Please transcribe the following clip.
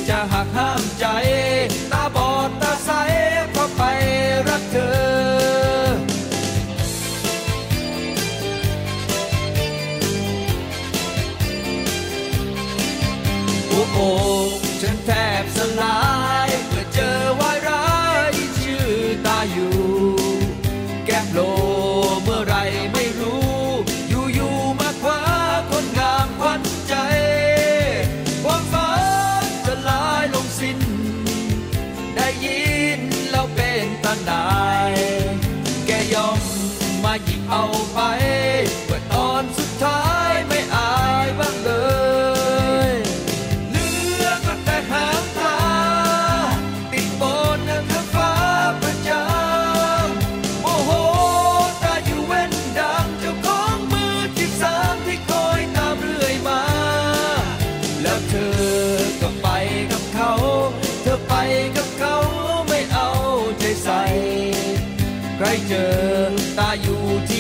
จะหักห้ามใจตาบอดตาใสเพราะไปรักเธอโอ้โอ้ฉันแทบสลายเมื่อเจอวายร้ายชื่อตาอยู่แก้มโลเมื่อไรไม่รู้อยู่ๆมาคว้าคนงามขวัญใจความฝันจะลายลงสิ้นได้ยินแล้วเป็นตาหน่ายแกยอมมาหยิบเอาไปเมื่อตอนสุดท้ายไม่อายบ้างเลยเหลือก็แต่หางตาติดบนทางฟ้าประจำโอ้โหตาอยู่เว้นดังเจ้าของมือที่สามที่คอยตามเรื่อยมาแล้วเธอก็ไปกับเขาเธอไปกับเขาไม่เอาใจใส่ใครเจอตาอยู่ที่